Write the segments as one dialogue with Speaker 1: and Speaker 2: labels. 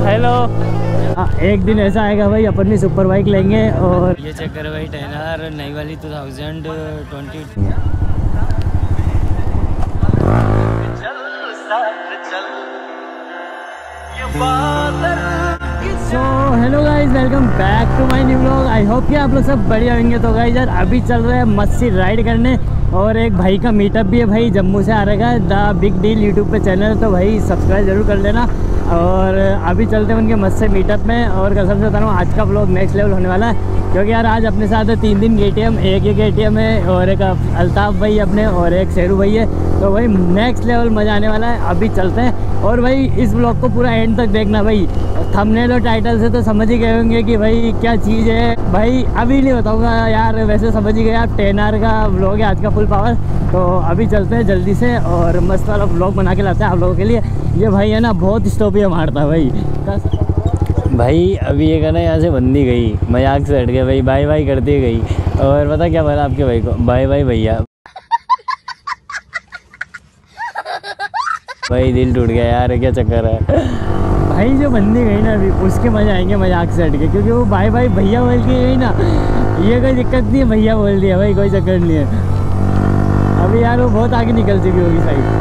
Speaker 1: Hello. एक दिन ऐसा आएगा भाई अपन भी सुपर बाइक लेंगे। और ये चेक करो भाई, टेनर नई वाली 2020। So hello guys, welcome back to my new vlog. I hope कि आप लोग सब बढ़िया होंगे। तो गाइज यार अभी चल रहे हैं मस्त सी राइड करने, और एक भाई का मीटअप भी है भाई, जम्मू से आ रहेगा। द बिग डील यूट्यूब पे चैनल है, तो भाई सब्सक्राइब जरूर कर लेना। और अभी चलते हैं उनके मस्त से मीटअप में। और कसम से बता रहा हूँ आज का व्लॉग नेक्स्ट लेवल होने वाला है, क्योंकि यार आज अपने साथ है 3 KTM, एक KTM है और एक अल्ताफ़ भाई अपने और एक शेरू भाई है। तो भाई नेक्स्ट लेवल मज़ा आने वाला है। अभी चलते हैं। और भाई इस व्लॉग को पूरा एंड तक देखना भाई, थंबनेल और टाइटल से तो समझ ही गए होंगे कि भाई क्या चीज़ है। भाई अभी नहीं बताऊंगा यार, वैसे समझ ही गए आप, 10R का व्लॉग है आज का, फुल पावर। तो अभी चलते हैं जल्दी से और मस्त वाला व्लॉग बना के लाते हैं आप लोगों के लिए। ये भाई है ना बहुत स्टॉपियाँ मारता है भाई। अभी ये कहना यहाँ से बंदी गई, मजाक से हट गया भाई, बाय बाय करती गई। और पता क्या बोला आपके भाई को, बाय बाय भैया। भाई दिल टूट गया यार, क्या चक्कर है भाई। जो बंदी गई ना अभी, उसके मजे आएंगे मजाक से हट के, क्योंकि वो बाय बाय भैया बोल के गई ना। ये कोई दिक्कत नहीं है, भैया बोल दिया भाई, कोई चक्कर नहीं है। अभी यार वो बहुत आगे निकल चुकी होगी साइड।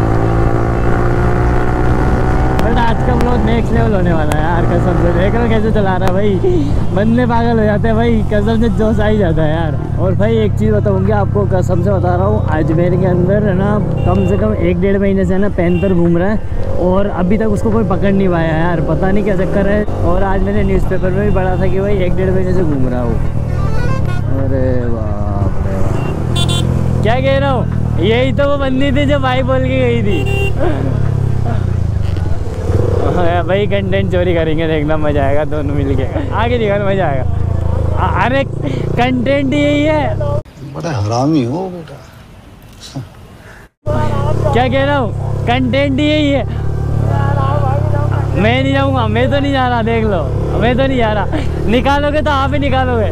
Speaker 1: बट आज का व्लॉग नेक्स्ट लेवल होने वाला है यार, कसम से। देख लो कैसे चला रहा है भाई, बंदे पागल हो जाते हैं भाई, कसम से जोश आ ही जाता है यार। और भाई एक चीज़ बताऊँगी आपको, कसम से बता रहा हूँ, अजमेर के अंदर है ना कम से कम 1-1.5 महीने से है ना पैंथर घूम रहा है, और अभी तक उसको कोई पकड़ नहीं पाया यार, पता नहीं क्या चक्कर है। और आज मैंने न्यूज़पेपर में भी पढ़ा था कि भाई 1-1.5 महीने से घूम रहा हूँ। अरे बाप रे बाप, क्या कह रहा हूँ, यही तो वो बंदी थी जो भाई बोल के गई थी। भाई कंटेंट चोरी करेंगे, देखना मजा आएगा दोनों मिलके, आगे दिखा मजा आएगा। अरे कंटेंट यही है,
Speaker 2: बड़ा हरामी हो बेटा।
Speaker 1: क्या कह रहा हूँ, कंटेंट यही है। मैं नहीं जाऊँगा, मैं तो नहीं जा रहा, देख लो मैं तो नहीं जा रहा। निकालोगे तो आप ही निकालोगे।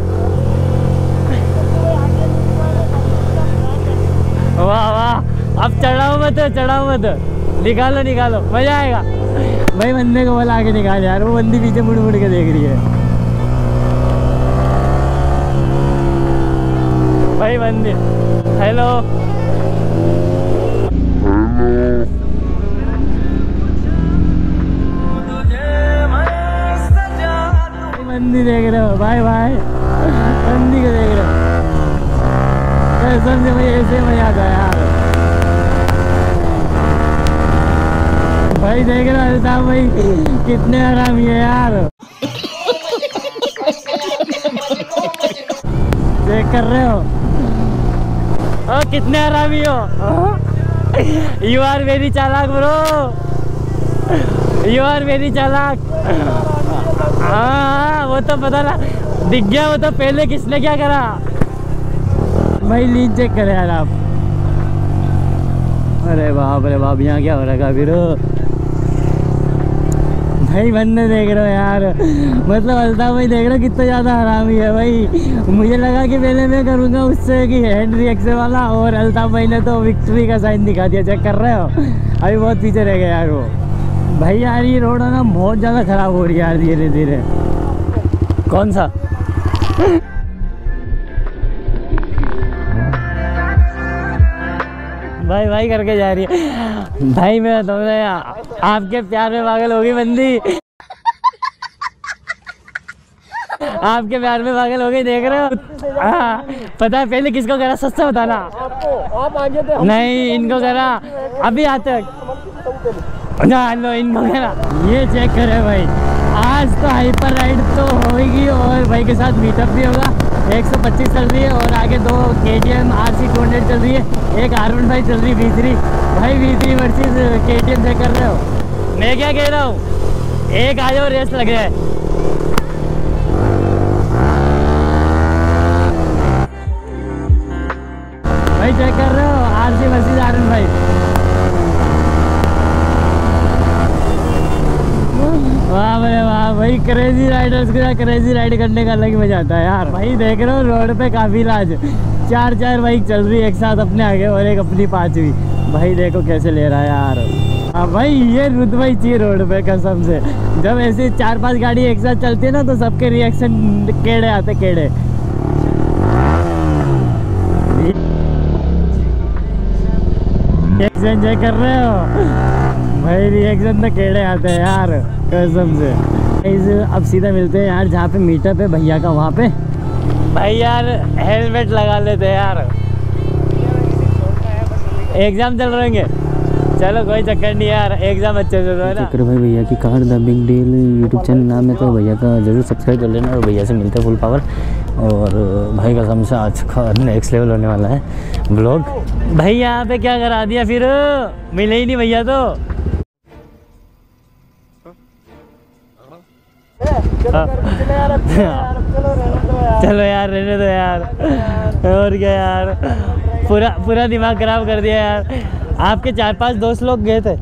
Speaker 1: वाह वाह, अब चढ़ाओ मत, चढ़ाओ मत, निकालो निकालो, मजा आएगा भाई। बंदे को बोला आगे निकाल यार, वो बंदी पीछे मुड़ मुड़ के देख रही है भाई बंदी। हेलो बंदी देख रहे हो, बाय बाय, बंदी को देख रहे हो। कसम से भाई ऐसे मजा आता है यार भाई। देख रहे हो भाई कितने हरामी है यार, चेक कर रहे हो ओ कितने हरामी हो। यू आर वेरी चालाक ब्रो, यू आर वेरी चालाक। हाँ वो तो पता ना, दिख गया वो तो पहले किसने क्या करा भाई। लीड चेक करे यार आप। अरे बाप रे बाप, यहाँ क्या हो रहा है फिर भाई। बंदे देख रहे हो यार, मतलब अल्ताफ़ भाई देख रहे हो कितना ज़्यादा हरामी है भाई। मुझे लगा कि पहले मैं करूँगा उससे कि हैंड रिएक्शन वाला, और अल्ताफ़ भाई ने तो विक्ट्री का साइन दिखा दिया। चेक कर रहे हो, अभी बहुत पीछे रह गए यार वो भाई। यार ये रोड है ना बहुत ज़्यादा ख़राब हो रही है यार, धीरे धीरे। कौन सा भाई भाई करके जा रही है भाई। मैं तुमने आपके प्यार में पागल होगी बंदी, आपके प्यार में पागल हो गई, देख रहे हो। हाँ पता है पहले किसको करा, सस्ता बताना। आप आगे थे, नहीं इनको करा, अभी आते लो इनको करा। ये चेक करे भाई, आज तो हाइपर राइड तो होगी, और भाई के साथ मीटअप भी होगा। 125 चल रही है, और आगे 2 KTM RC 200 चल रही है, एक R15 चल रही है V3 भाई। V3 वर्सेस KTM चेक कर रहे हो। मैं क्या कह रहा हूँ, एक आ जाओ, रेस लग जाए। भाई चेक कर रहे हो, RC वर्सेस R15। वाह भाई वाह भाई, क्रेजी राइडर्स के साथ क्रेजी राइड करने का अलग ही मजा आता है यार। भाई देख रहे हो रोड पे काफी राज, 4 बाइक चल रही है एक साथ अपने आगे, और एक अपनी 5वीं। भाई देखो कैसे ले रहा है यार। हाँ भाई, ये रुतबा ही चाहिए रोड पे कसम से। जब ऐसे 4-5 गाड़ी एक साथ चलती है ना तो सबके रिएक्शन केड़े आते, केड़े। रिएक्शन चेक कर रहे हो भाई, रिएक्शन तो केड़े आते हैं यार कसम से। अब सीधा मिलते हैं यार जहाँ पे मीटअप है भैया का, वहाँ पे। भाई यार हेलमेट लगा लेते हैं यार, एग्जाम चल रहे हैं। चलो कोई चक्कर नहीं यार, एग्जाम अच्छे से दो ना। भाई भैया की car the big deal YouTube channel नाम है, तो भैया का जरूर सब्सक्राइब कर लेना। और भैया से मिलते हैं फुल पावर। और भाई कसम से आज का नेक्स्ट लेवल होने वाला है ब्लॉग। भाई यहाँ पे क्या करा दिया फिर, मिले ही नहीं भैया तो। चलो यार रहने दो यार, और क्या यार, पूरा दिमाग खराब कर दिया यार। आपके 4-5 दोस्त लोग गए थे,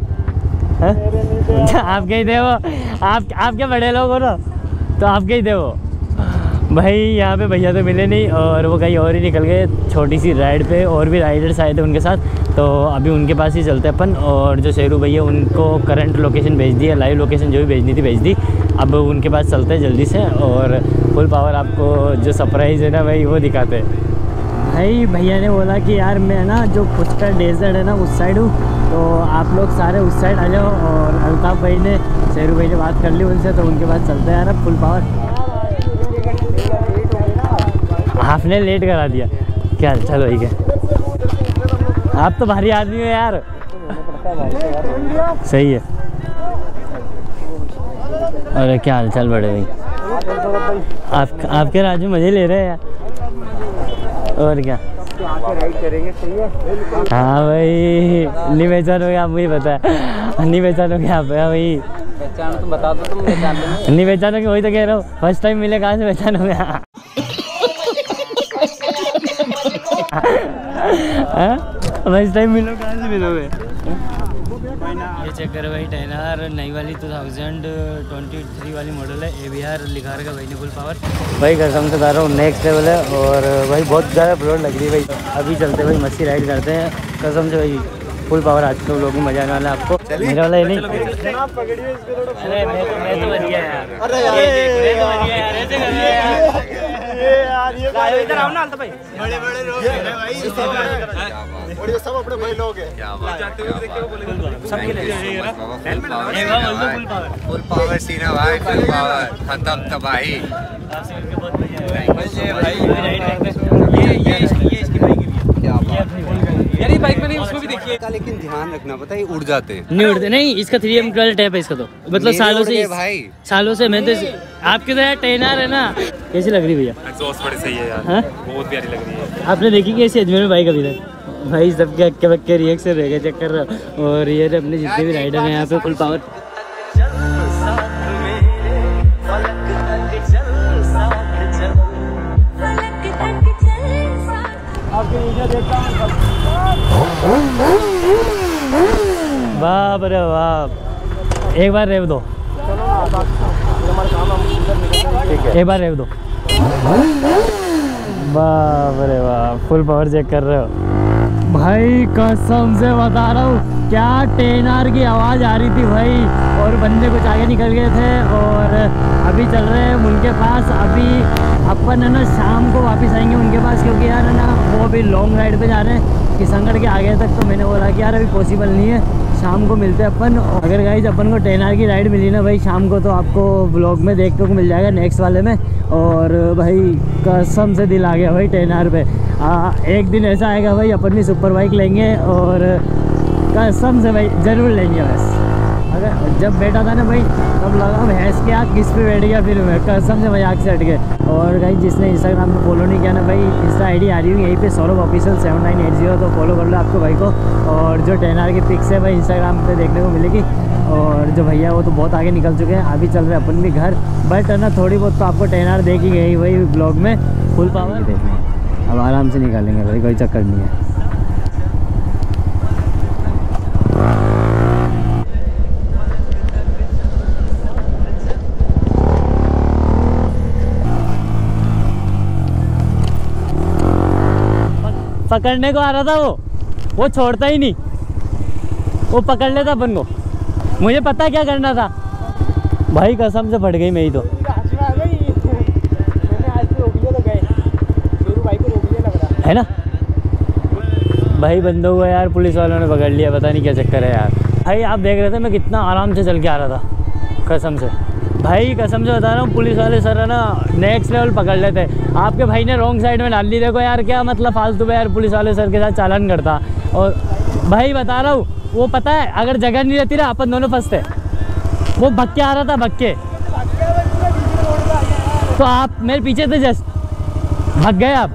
Speaker 1: आप गए थे वो, आपके बड़े लोग हो ना, तो आप गए थे वो। भाई यहाँ पे भैया तो मिले नहीं, और वो कहीं और ही निकल गए छोटी सी राइड पे। और भी राइडर्स आए थे उनके साथ, तो अभी उनके पास ही चलते अपन। और जो शेरू भैया, उनको करंट लोकेशन भेज दी है, लाइव लोकेशन जो भी भेजनी थी भेज दी। अब उनके पास चलते हैं जल्दी से, और फुल पावर आपको जो सरप्राइज़ है ना भाई वो दिखाते हैं। भाई भैया ने बोला कि यार मैं ना जो पुष्कर डेजर्ट है ना उस साइड हूँ, तो आप लोग सारे उस साइड आ जाओ। और अल्ताफ़ भाई ने, शेरू भाई ने बात कर ली उनसे, तो उनके पास चलते हैं यार अब फुल पावर। आपने लेट करा दिया क्या? चलो ठीक है, आप तो भारी आदमी हो यार। सही है। अरे क्या हाल चाल बड़े भाई, आपके राजू मजे ले रहे हैं यार, और क्या। हाँ भाई, नहीं पहचान हो गया, आप मुझे पता है, नहीं पहचान हो गया आप भाई।
Speaker 3: पहचान तो बता दो, तुम पहचान लो।
Speaker 1: नहीं पहचान हो गया, वही तो कह रहा हूँ, फर्स्ट टाइम मिले, कहाँ से पहचान हो गया। फर्स्ट टाइम मिलो, कहाँ से मिलोगे। ये चेक करो भाई, टेनर नई वाली 2023 वाली मॉडल है, ABR लिखा रखा भाई ने फुल पावर। भाई कसम से बता रहा हूँ नेक्स्ट लेवल है। और भाई बहुत ज़्यादा ब्लोड लग रही है भाई। अभी चलते भाई मस्ती राइड करते हैं कसम से भाई, फुल पावर। आज के लोगों में मजा आने वाला है आपको, मेरा वाला ही नहीं। अरे मैं तो बढ़िया यार, अरे यार मैं तो बढ़िया यार, ऐसे कर रहे यार। इधर आओ ना भाई, बड़े बड़े लोग हैं भाई, सब अपने भाई लोग हैं।
Speaker 4: फुल पावर सीना भाई, फुल पावर खत्म तबाही।
Speaker 3: यार बाइक में नहीं, उसमें भी देखिए।
Speaker 4: लेकिन ध्यान रखना, पता है उड़ जाते हैं।
Speaker 1: नहीं उड़ते, नहीं इसका 3M टैप है इसका, तो मतलब सालों से मैं तो आपके तो यार टेनर है ना। कैसी लग रही भैया?
Speaker 5: एग्जॉस्ट बड़ी सही है यार, बहुत प्यारी लग रही है।
Speaker 1: आपने देखी कैसी अजमेर में बाइक अभी तक? भाई सबके अक्के बक्के रिएक्शन रह गए, चेक कर रहा। और ये अपने जितने भी राइडर हैं यहाँ पे फुल पावर। बाप रे बाप, एक बार रेव दो, एक बार रेव दो। बाप रे बाप, फुल पावर चेक कर रहे हो भाई, कसम से बता रहा हूँ, क्या टेनर की आवाज़ आ रही थी भाई। और बंदे कुछ आगे निकल गए थे, और अभी चल रहे हैं उनके पास। अभी अपन है ना शाम को वापस आएंगे उनके पास, क्योंकि यार है ना वो अभी लॉन्ग राइड पे जा रहे हैं किशनगढ़ के आगे तक। तो मैंने बोला कि यार अभी पॉसिबल नहीं है, शाम को मिलते हैं अपन। अगर गाइस अपन को टेनर की राइड मिली ना भाई शाम को, तो आपको ब्लॉग में देखने को मिल जाएगा नेक्स्ट वाले में। और भाई कसम से दिल आ गया भाई टेनर पे। एक दिन ऐसा आएगा भाई अपन भी सुपर बाइक लेंगे, और कसम से भाई ज़रूर लेंगे। बस अगर जब बैठा था ना भाई तब लगा भैंस के आँख किस पे बैठ गया, फिर मैं कसम से मजाक से हट गए। और भाई जिसने इंस्टाग्राम पे फॉलो नहीं किया ना भाई, इंस्टा ID आ रही है यहीं पे सौरभ ऑफिशियल 7980, तो फॉलो कर लो आपको भाई को। और जो टेनर की पिक्स है भाई इंस्टाग्राम पे देखने को मिलेगी। और जो भैया वो तो बहुत आगे निकल चुके हैं, अभी चल रहे हैं अपन भी घर। बट है ना थोड़ी बहुत तो आपको टेनर देखी गई भाई ब्लॉग में, फुल पावर देखना। अब आराम से निकालेंगे भाई, कोई चक्कर नहीं है। पकड़ने को आ रहा था वो छोड़ता ही नहीं, वो पकड़ लेता अपन को। मुझे पता क्या करना था भाई, कसम से फट गई मेरी तो। है ना भाई, बंदों को यार पुलिस वालों ने पकड़ लिया, पता नहीं क्या चक्कर है यार। भाई आप देख रहे थे मैं कितना आराम से चल के आ रहा था, कसम से भाई, कसम से बता रहा हूँ। पुलिस वाले सर है ना नेक्स्ट लेवल पकड़ लेते। आपके भाई ने रॉन्ग साइड में डाल ली, देखो यार क्या मतलब फालतू में यार पुलिस वाले सर के साथ चालान करता। और भाई बता रहा हूँ, वो पता है अगर जगह नहीं रहती ना अपन दोनों फंसते। वो भग के आ रहा था, भग के, तो आप मेरे पीछे थे, जस्ट भाग गए आप,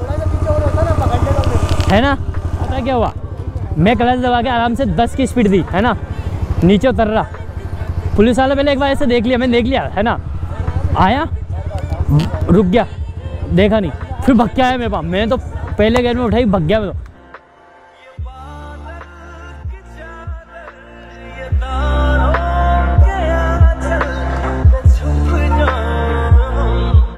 Speaker 1: है ना। पता क्या हुआ, मैं क्लच दबा के आराम से 10 की स्पीड दी, है ना, नीचे उतर रहा। पुलिस वाले पहले एक बार ऐसे देख लिया, मैंने देख लिया, है ना, आया, रुक गया, देखा नहीं, फिर भग के आया मेरे पास। मैं तो पहले गेयर में उठाई, भग गया मैं तो।